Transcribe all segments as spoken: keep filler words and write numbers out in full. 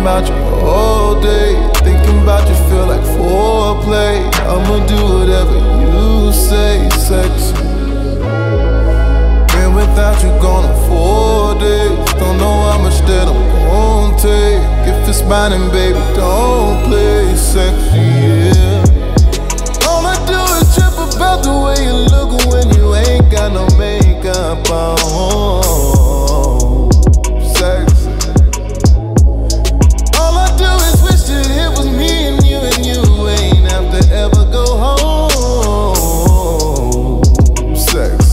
about you all day. Thinking about you feel like foreplay. I'ma do whatever you say, sexy. Been without you gone on four days. Don't know how much that I'm gon' take. If it's mine, then baby, don't play sexy, yeah. All I do is trip about the way you look when you ain't got no makeup on. Sexy. All I do is wish that it was me and you, and you ain't have to ever go home. Sexy.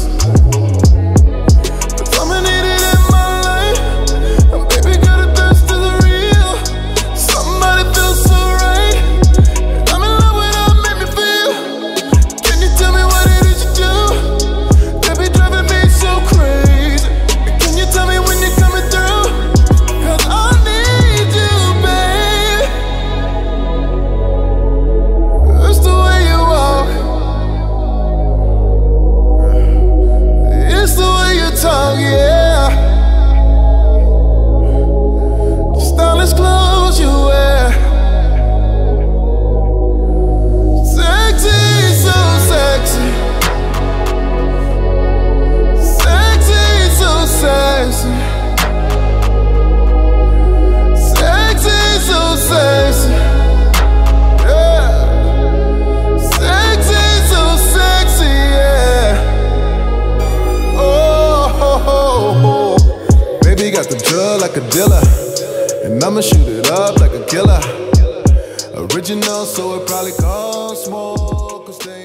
Got the drug like a dealer, and I'ma shoot it up like a killer. Original, so it probably costs more, 'cause they